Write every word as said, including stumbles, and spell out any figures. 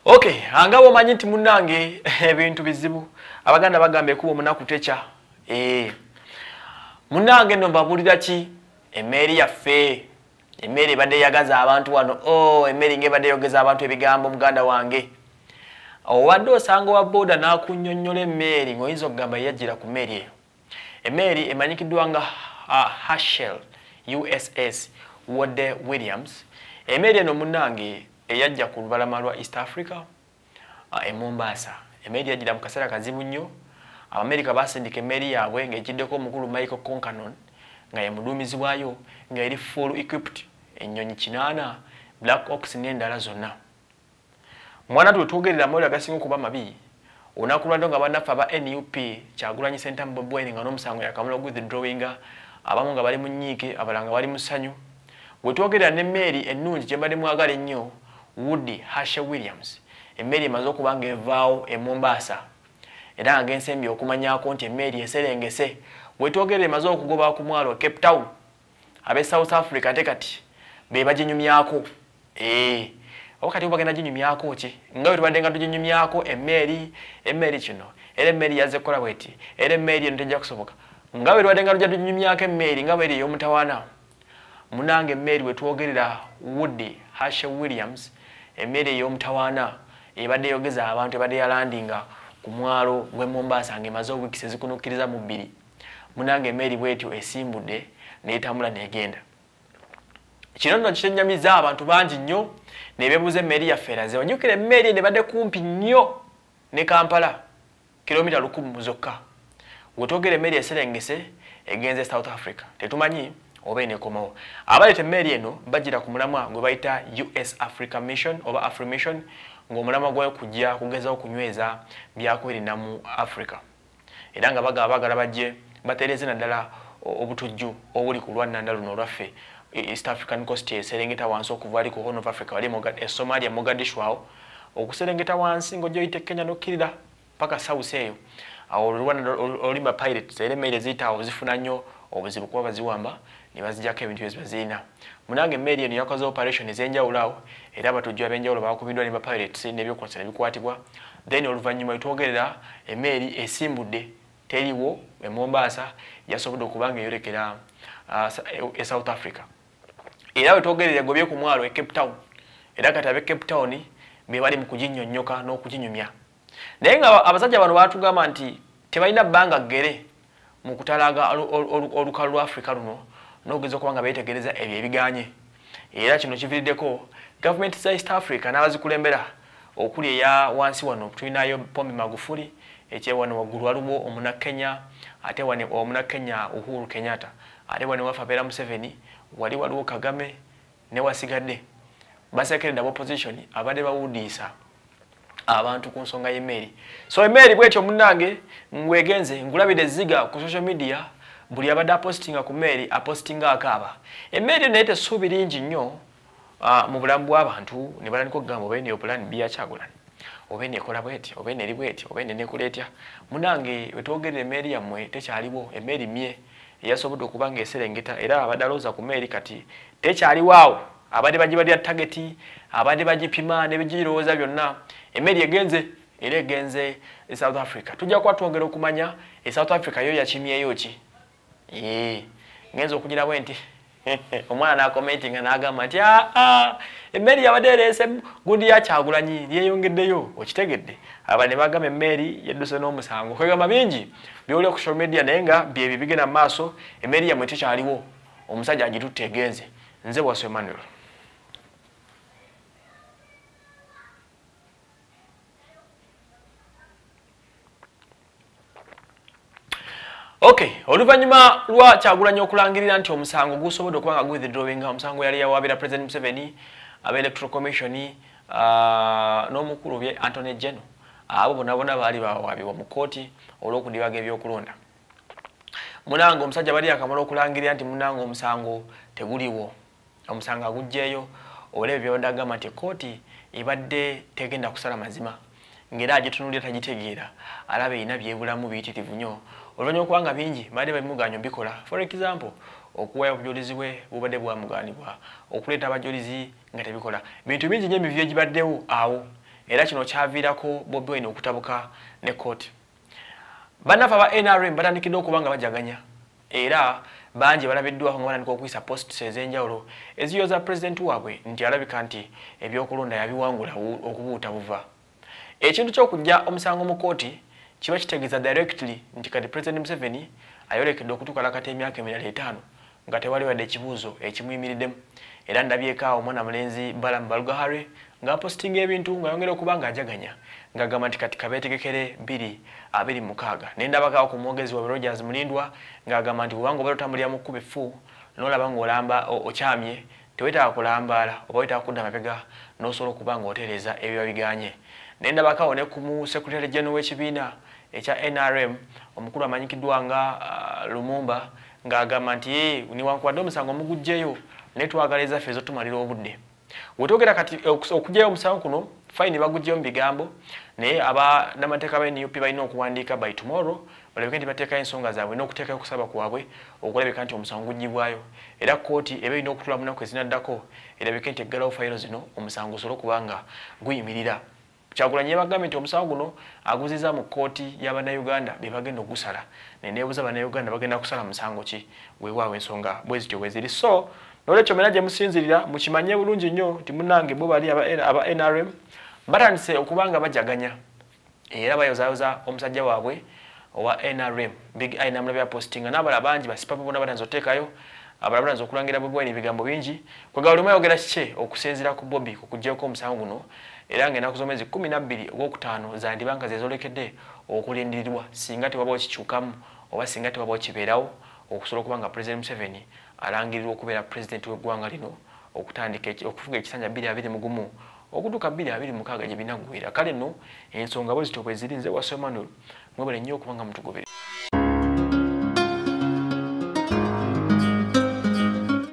Okay, angabo manyi nti munnange ebintu bizibu. Abaganda bagambe kuba munaku techa. Eh. Munnange no mbabulira ki? Emeri yaffe. Emeri badde yagaza abantu wano. Oh, Emeri nge badde yogeza abantu ebigambo muganda wange. Owadde osanga wa boda n'akunnyonnyola Emeri ng'oyinza okugamba yajjira ku Emeri eyo. Emeri emanyikiddwa nga uh, Herschel U S S Wode Williams. Emeri eno munnange eyajja ku lubalama lwa East Africa uh, e Mombasa. Emeri yajjira mu kaseera kazibu nnyo. Abamerika basindika Emeri yaabwe ng'ejiddeko omukulu Michael Concanon nga ye muduumizi waayo nga eri full equipped ennyonyi kinaana Black Ops n'endala zonna. Mwana tu twogerera mmoja gasinga kuba mabi. Olunaku lwado nga bannaffe aba N U P Kyagulanyi Center Mbobweni nga n'omusango yakamula withdrawinga abamu nga bali mu nnyiike abalala nga bali mu ssanyu. We twogerera n'Emeri ennungi gye mbadde mwagala ennyo Woody Herschel Williams. Emeri emaze okuba nga evaawo e Mombasa. Era nga ensembye okumanyako nti Emeri eserengese. We twogerera emaze okugoba ku mwalo Cape Town. Abe South Africa ate kati be baginyumyako. Eh. Wakati bagenda ginyumyako ki? Nga we tubadde nga tuginyumyako Emeri, Emeri kino. Era Emeri yazze kola bweti. Era Emeri eno tejja kusoboka. Nga we tubadde nga tujja tuginyumyako Emeri nga bwe ey'omutawaana. Munange Emeri we twogerera Woody Herschel Williams. Emeri ey'omutawaana ebadde yogeza abantu ebadde yalandinga ku mwalo gwe Mombasa ng'emaze wiiki ezikunukkiriza mu bbiri. Munange Emeri bwetyo esimbudde n'etambula n'egenda. Kino nno kitennyamiza abantu bangi nnyo ne beebuuza Emeri yaffe eraze. Onyukira Emeri ne badde kumpi nnyo ne Kampala kilomita lukumi zokka. We twogera Emeri eserengese egenze South Africa. Tetumanyi oba eneekomawo. Abaleeta Emeri eno bagira ku mulamwa gwe bayita U S Africa Mission oba Afri-Mission ng'omulamwa gwayo kujja kugezaho kunyweza byakwerinda mu Africa. Era nga bagaba bagala bajje batereze naddala obutujju obuli ku lwannanda luno olwaffe East African Coast eserengeta wansi okuva ali ku Horn of Africa wali e Somalia Mogadishu awo okuserengeta wansi ng'ojoyite Kenya n'okkirira paka South eyo. Awo Rwanda olimba pirates era Emeri eziyitawo zifuna nnyo obuzibu kuba baziwamba ne bazijjako ebintu bye bazirina. Munange Emeri eno yakoze operation ez'enjawulo awo era abatujju ab'enjawulo baakubiddwa ne ba pirates n'ebyokwasa ne bikwatibwa. Then oluvannyuma twogerera Emeri esimbudde teriwo e Mombasa yasobodde okuba nga eyolekera uh, e South Africa. Era we twogerera gobye ku mwalo e Cape Town. Era kati ab'e Cape Town be bali mu kuginnyonnyoka n'okuginyumya. Naye nga abasajja bano baatugamba nti tebalina bbanga ggere mu kutalaga olukalu lwa Africa luno n'okugeza okuba nga beetegereza ebyo ebiganye. Era kino kiviiriddeko gavumenti za East Africa n'abazikulembera okuli eya wansi wano tulinayo Pombe Magufuli ekyewano waggulu waliwo omunakenya ate wane omunakenya Uhuru Kenyatta ate wane wafa Museveni wali waliwo Kagame ne wasigadde basekerera opposition abadde bawudiisa abantu ku nsonga y'Emeri. So Emeri bwetyo munnange ngwegenze ngulabire ziga ku social media buli abadde apostinga ku Emeri apostinga akaaba. Emeri naye tesuubi lingi nnyo uh, mu bulamu bw'abantu ne balandika okugamba oba eno plan B ya Kyagulanyi oba eno ekola bweti oba eno eri bweti oba eno enekuleetya. Munnange we twogerera Emeri yammwe tekyaliwo. Emeri mye eyasobodde okuba nga eserengeta era abadde alowooza ku Emeri kati tekyaliwo awo. Abadde bagibadde tageti abadde bagipima ne bigirowooza byonna. Emeri egenze era egenze e South Africa. Tujja kuba twongera okumanya e South Africa yo yakimyeyo ki. Ee ngenza okugira bwe nti omwana n'akomentinga n'agamba nti ah ah Emeri yabadde ereese gundi ya Kyagulanyi yeeyongeddeyo. Okitegedde aba ne bagamba Emeri yedduse n'omusango. Kwegamba bingi by'oli ku social media naye nga bye bigenda mu maaso. Emeri yammwe tekyaliwo. Omusajja agitutte egenze. Nze Bwaso Emmanuel. Okay, oluvannyuma lwa Kyagulanyi okulangirira nti omusango gusobodde okuba nga gwithdrawinga omusango yali yawaabira President Museveni aba Electoral Commission uh, n'omukulu bye Anthony General abo bonna bonna baali bawaabibwa mu kkooti olw'okudibaga ebyokulonda. Munange omusajja bali akamala okulangirira nti munange omusango teguliwo. Omusango agugjeeyo olebe byondagamba nti kkooti ebadde tegenda kusala mazima ngera agitunuulira tagitegeera alaba erina byebulamu biyitirivu nnyo. Oluvanyuma okuba nga bingi badde babimugaanyo bikola. For example okuwaya obujulizi bwe bubadde bwamugaanibwa okuleeta abajulizi nga tebikola bintu bingi nnyo emivyo egibaddewo awo era kino kyaviirako Bobi Wine okutabuka ne kooti. Bannafe aba N R M batandikidde okuba nga bajaganya era bangi balabiddwako nga batandika okuyisa posts ez'enjawulo eziyoza pulezidenti waabwe nti alabika nti ebyokulonda yabiwangula okubuuta buva. Ekintu ky'okujja omusango mu kooti kiba kitegeeza directly nti kati President Museveni ayolekedde okutuukala kati emyaka emirala etaano nga tewali wadde ekibuuzo ekimuyimiriddemu. Era ndabyeko awo omwana mulenzi Balamu Balugahare ng'apostinga ebintu ng'ayongera okuba ng'ajaganya ng'agamba nti kati kabeetegekere bbiri abiri mu mukaaga. Ne ndabako ku mwogezi wa Rogers Mulindwa ng'agamba nti bw'obanga oba otambulira mu kkubo effu n'olaba ng'olamba okyamye teweetaaga kulambaala oba weetaaga kudda mabega n'osobola okuba ng'otereeza ebyo biganye. Ne ndabako awo ne ku mu Secretary General w'ekibiina ekya N R M omukulu amanyikiddwa nga uh, Lumumba ng'agamba nti newankubadde omusango muguggyeyo naye twagala ffe ezotumalira obudde. Wetwogera kati okuggyayo omusango kuno fayini baguggyeyo mu bigambo naye aba n'amateeka ba N U P balina okuwandiika by tomorrow balabike nti bateekayo ensonga zaabwe n'okuteekayo okusaba kwabwe okulabika nti omusango guggibwayo era kkooti eba erina okutula mu nnaku ezinaddako erabike nti eggalawo fayiro zino omusango osobole okuba nga guyimirira. Kyagulanyi yabagambye nti omusango guno aguziza mu kkooti y'Abannayuganda bye bagenda ogusala ne neebuuza Abannayuganda bagenda kusala musango ki weewaawo ensonga bwe zityo bwe ziri. So n'olwekyo mena gye musinzirira mukimanye bulungi nnyo nti munnange bo bali aba N R M batandise okuba nga bajaganya era bayozaayoza omusajja waabwe owa N R M Big I namulabya postinga n'abalala bangi basipapo bonna batanze oteekayo abalala batanze okulangira Bobi Wine ebigambo bingi kwegala lumu ayogera kike okusinziira ku Bobi okuggyako omusango guno era ng'ennaku z'omwezi kkumi na bbiri ogwokutaano zandibanka zezolekedde okulindirirwa singa tewabawo kikyukamu oba singa tewabawo kibeerawo okusobola okuba nga President Museveni alangirirwa okubeera pulezidenti w'eggwanga lino okutandika okufuga ekisanja bbiri abiri mu gumu okutuuka bbiri abiri mu mukaaga gye binaggweera. Kale nno ensonga bwe zityo bwe ziri nze Wasemanuel mwebale nnyo okuba nga mutugoberera.